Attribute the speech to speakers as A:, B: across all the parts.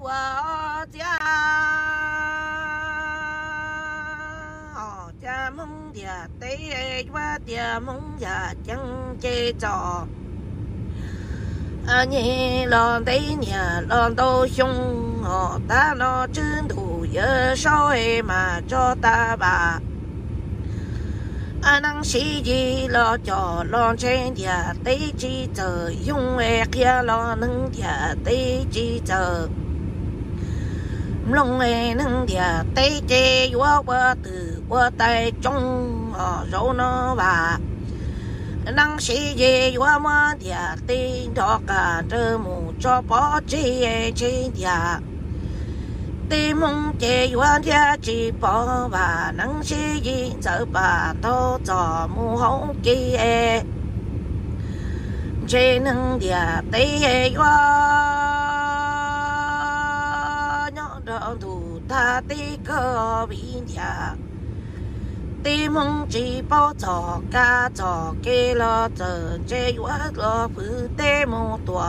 A: 我家家梦的对我的梦呀将接着。你浪对你浪到凶哦，但那真土也少嘛着大吧。能洗衣了叫浪真的对记着，用爱给浪能的对记着。龙爱能的对记我带中哦，肉呢吧。能洗衣我么的对着个这木着包子真的。对梦的原的只包吧，能是因走吧，都做木红的，只能的对我让着土他的个边的，对梦只包做家做给了这我了不得么多。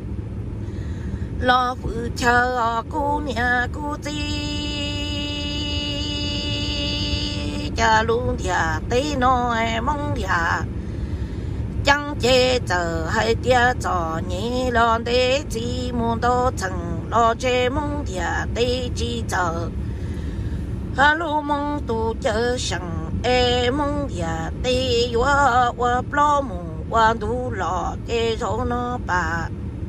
A: 老夫瞧姑娘姑子，家路的对内梦呀，将接着还得着你了的寂寞都成了这梦的对记着，路梦都就生梦的对我不梦我都了给着呢吧。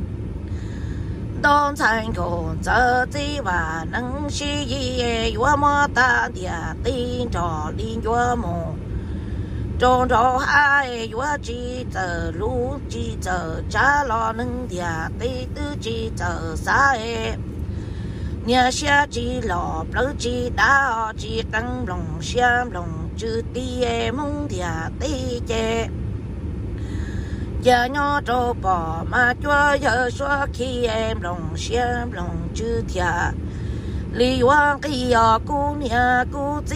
A: 当参考这几万能是一我么大的对着林月梦，中着海我记着路记着家老能的对都记着啥哎，你下记老不记到记灯笼香笼就地梦的对接。家鸟找宝马脚要说起em lòng xem lòng chữ thia lý hoàng kia姑娘姑子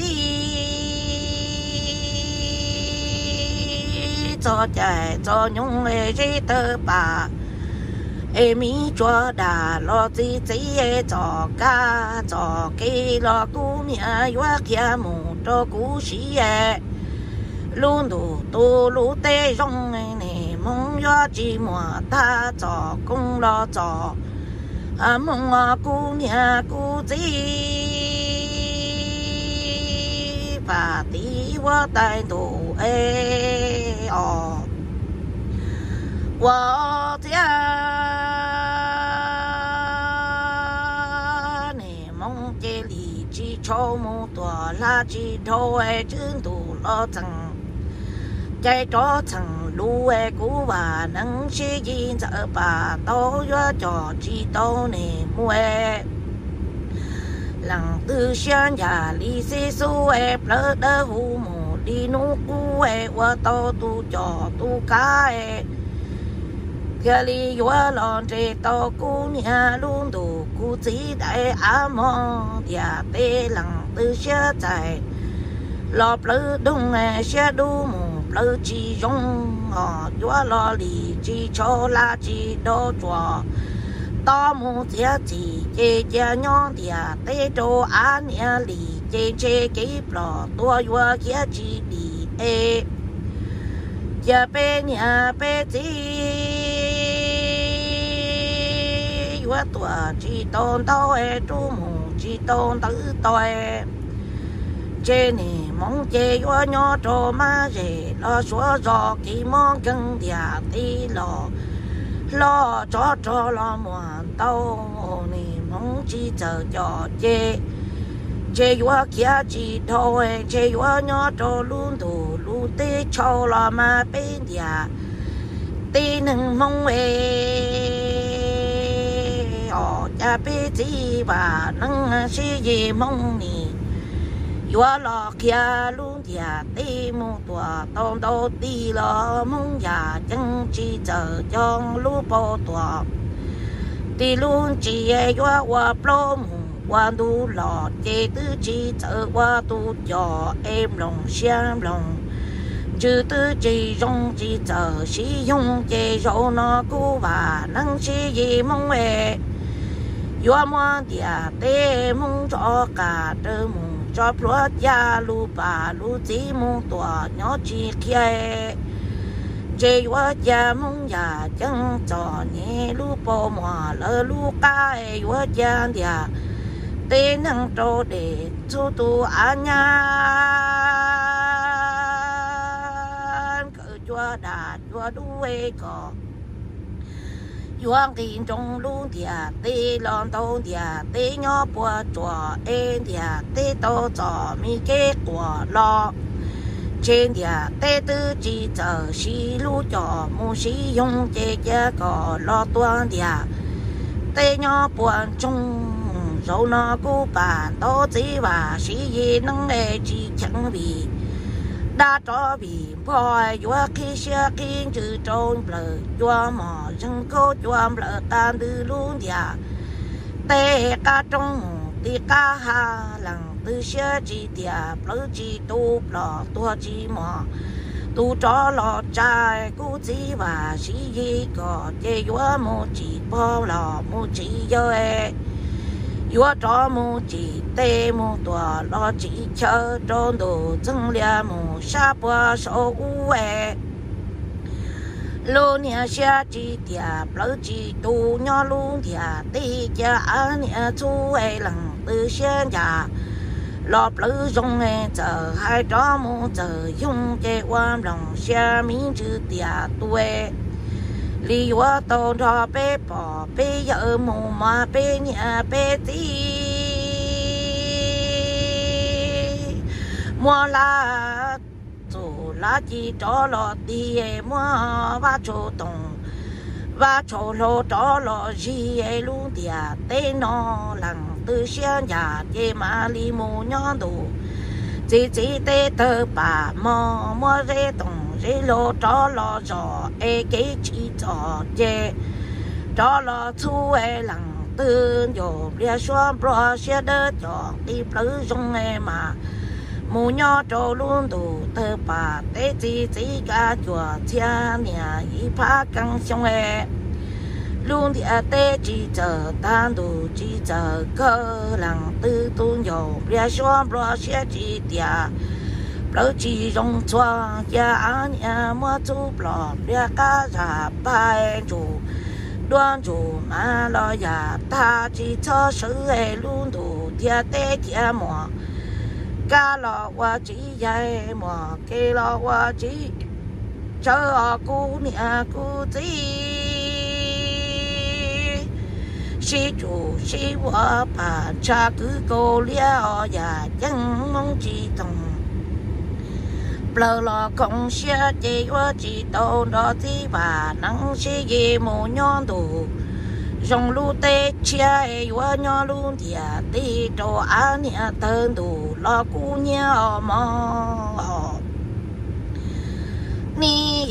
A: 做在做用的日头吧米做大老子子做家做给了姑娘我看木做故事路路都路得容的梦呀寂寞他做工了做梦姑娘姑子把地我带路哦，我家你梦这里只抽木多垃圾头真多了整在这层路古话能是因着把都约着知道你木人都想呀里是苏不得父母里努古我都叫都改这里我让这道姑娘路途估计在阿梦呀的人都现在老不动些路木老只用我老里只抽垃圾都做，大木家己家娘的得着阿娘里这给不了多我家己里家别娘别子我多只当到主母只当到这你梦见我鸟着嘛人，老说着给梦更的的老着了么到你梦记着叫这我看起头这我鸟着路的超了嘛变的的能梦哦呀别子吧能是一梦你。我老家路的地木多，当到地了梦呀，经济着将路不多。地路只我不木，我都老这都只着我都叫龙香龙，这都只用只着是用这肉那古话能是一梦 yo mo dia te mong cho cả tơ mong cho pro ya lu ba lu chỉ mong tua nhỏ chỉ kia chế yo ya mong ya chẳng cho nhẹ lu po mo lơ lu ca yo ya dia te năng trâu để chu tu an nhàn cỡ chua đạt chua đuôi cỏ yuang tin trong luôn địa tê lon tông địa tê nhỏ bùa chùa em địa tê tô cho mi kết quả lo trên địa tê tư chỉ chờ xí lu cho mu xí dùng chế chế có lo tuan địa tê nhỏ bùa trong dấu nó cú bản tô chỉ và xí gì năng nghề chỉ chẳng bị đã cho bị bòi vua khi xưa kinh chữ trôn bờ vua mỏ rừng cố vua bờ tan từ luôn địa tê ca trong tê ca hà lằng từ xưa chỉ địa bờ chỉ tu bờ tua chỉ mỏ tu cho lọ trai cú chỉ và xí gì có chế vua mu chỉ bao lọ mu chỉ chơi yo cho mu chỉ tê mu tua lo chỉ chờ trốn đồ chân lia mu sa bua số uê lô nia xa chỉ tia bờ chỉ tu nhỏ luôn tia tê cha anh nia chú ê lằng từ xuyên nhà lo bờ rong ê chờ hai cho mu chờ dùng chế quan lòng xa miếng chữ tia tuê li wa to cho bé bỏ bé vợ mù mà bé nhà bé tí mua la chủ lá chỉ cho lọ đi mua va chỗ tông va chỗ lô cho lọ gì luôn địa tên nó lằng từ xưa nhà chế mà li mù nhon đồ chỉ tê tơ bà mua rê tông rê lô cho lọ giò cái chỉ giò chê cho lọ chú lằng tư dồ bia xoan bro xe đơ cho đi plứ rong mà mù nhỏ cho luôn đủ tơ bà tê chỉ cả chùa chia nhà y phá căng xong luôn thì tê chỉ chờ tan đủ chỉ chờ cơ lằng tư tuôn dầu bia xoan bro xe chỉ tia lỡ chỉ rong choa ya anh mua chú bò bia cá giả bài chủ đoan chủ mà lo ya ta chỉ cho sự luôn đủ tia tê tia mùa cá lo qua chỉ dây mùa kê lo qua chỉ chờ cú nia cú chỉ si chủ si qua bà cha cứ cô lia ya chẳng mong chỉ tông lờ lò công xe chỉ qua chỉ tàu đó thì bà nắng xe gì mù nhon đủ dòng lu tê chia qua nhon luôn thì đi đồ ăn nhà tên đủ lo cú nhau mò ni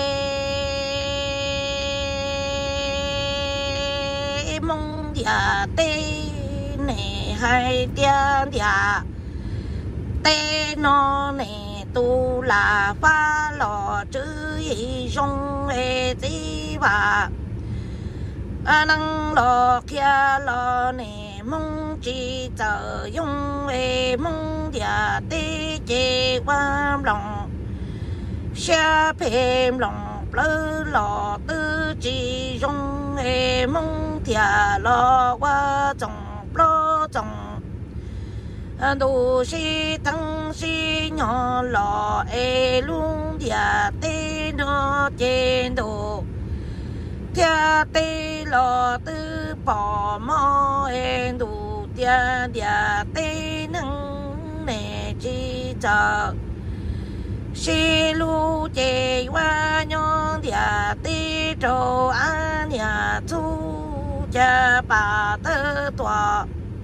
A: ai mong dia tê này hay tiền dia tê nó này tu là pha lò chữ rong tí bà năng lò kia lò nè mong chỉ chờ dùng mong dia tí chế qua lòng xe phèm lòng lơ lò tư chỉ rong mong thia lò qua trồng lò trồng đồ si thăng si nhỏ lò luôn dia tê nó trên đồ thia tê lò tư bỏ mò đồ dia dia tê nâng nè chi chờ si lu chê qua nhon dia tê trâu ăn nhà thu cha bà tơ tòa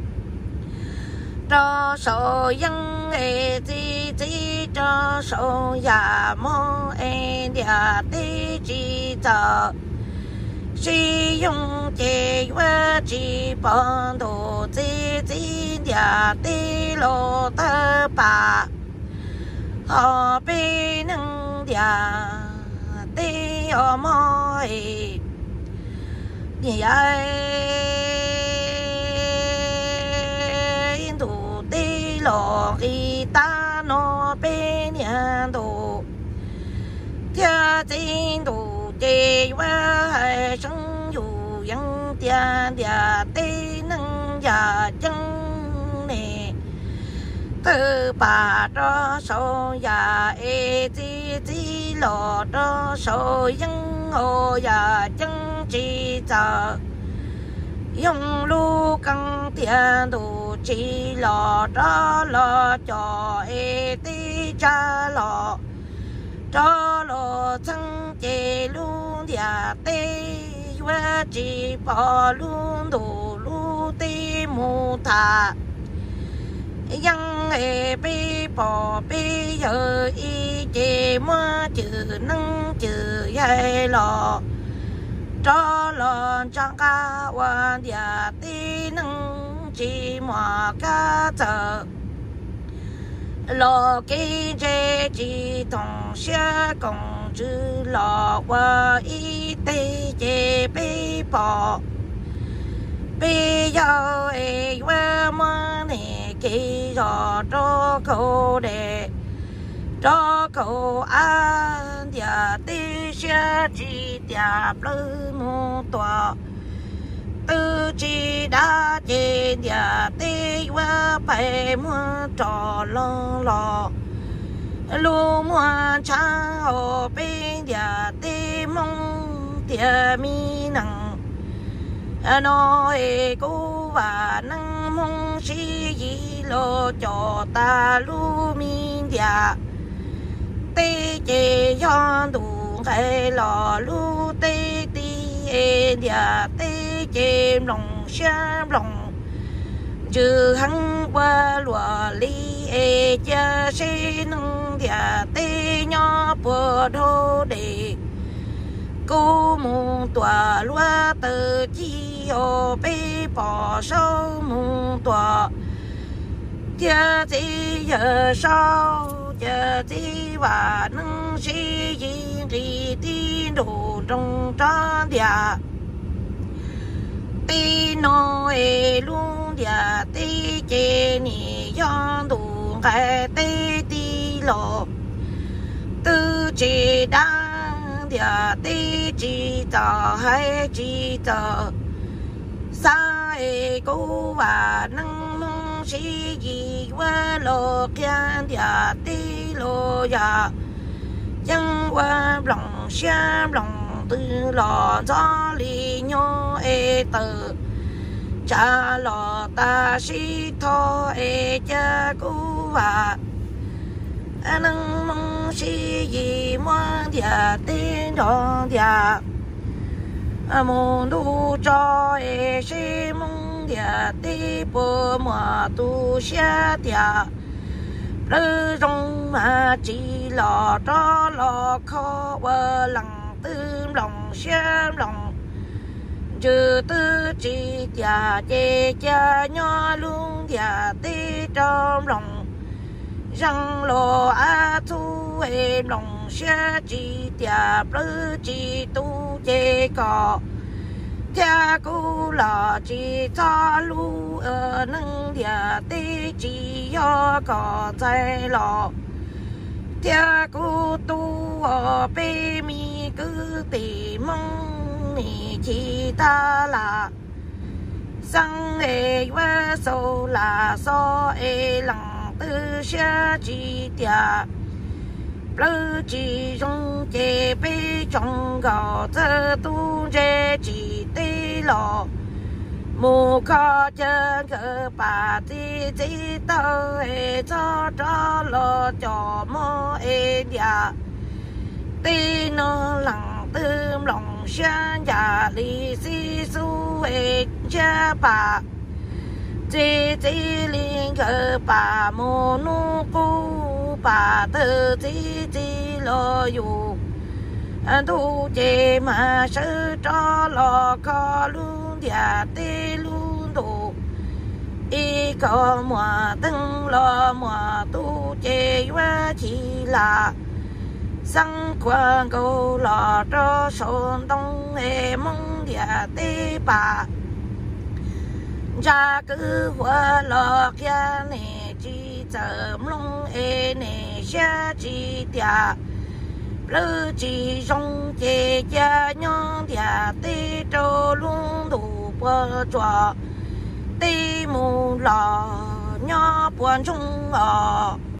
A: cho số dân chỉ cho số nhà mô dia tê chỉ chờ sử dụng chế qua chỉ bọn đồ chỉ dia tê lô tơ bà họ bên nâng dia tê ở môi như vậy lò khi ta nó bên nhà đồ theo tin đồ chế qua hai sống dù dân tiền địa tê nâng nhà chân nè từ bà cho số nhà ê tí lò cho số dân hồ nhà chân chỉ chờ dùng lu căng tiền đồ chỉ lò cho lò cho ê tí cha lò cho lò chân chế luôn địa tê và chỉ bỏ luôn đồ lu tê mù thả dân ê bê bỏ bê giờ y chế mua chữ nâng chữ dây lò cho lò chẳng ca hoàn địa tê nâng chỉ mua ca chờ lò kê chế chỉ thông xe công chữ lò qua y tê chế bê bỏ bê giờ ê qua mơ nè kê giò cho câu đề cho câu an địa tê xe chỉ đẹp lư mô tòa tư chỉ đã trên địa tê qua phải mua trò lo lò lu mua cha hồ bên địa tê mong địa mi nặng nói cô và năng mong sĩ gì lo cho ta lu mi địa tê chế yon đủ cái lò lu tê tê địa tê chế lòng xa lòng chữ hăng qua lùa li ê cha sĩ nâng địa tê nhỏ bùa đô đề cô mù tòa lúa từ chi ô bê bỏ sâu mù tòa tia tí giờ sau giờ tí và nâng sĩ gì thì tí đồ trong tròn địa tí nói luôn địa tí chế nì yon đủ cái tí tí lộ tư chỉ đang địa tí chỉ tờ hay chỉ tờ sai cô và nâng mong sĩ gì qua lô kian địa tí lô ya dân qua lòng xem lòng tư lò gió li nhô ê tử cha lò ta sĩ thô ê cha cô và nâng mong sĩ gì mua địa tí đo địa mong đu cho ê sĩ mong địa tí bố mùa tu xe địa lư rong mà chỉ lò cho lò khó vơ lặng tư lòng xem lòng chữ tư chỉ cha chê cha nhỏ luôn địa tí trong lòng răng lò á thu em lòng xe chỉ địa lư chỉ tu chê cò cha cô là chỉ cho lu ở nâng địa tê chỉ do có trái lò cha cô tu ở bê mi cứ tỉ mong mi chỉ ta là sang ê qua sâu là so ê lặng tư xe chỉ địa lư chỉ dùng chế bê trong gạo thơ tu chế chỉ tê lò mù khó chân cơ bà tí tí tơ ê cho lò cho mô ê địa tê nó lặng tươm lòng sáng giả lì xí su ê cha bà tí tí liên cơ bà mô nu cu bà tư tí tí lo dù tu chế mà sư cho lo khó luôn địa tê luôn đủ y có mùa tưng lo mùa tu chế quá chỉ là sang quan câu lo cho sôn đông ê mong địa tê bà ra cứ hoa lo kia nè chỉ chấm long e nè xa chỉ tia lỡ chỉ rong chế cha nhon tia tê trâu lung đủ bờ chùa tê mù lò nhó buồn chung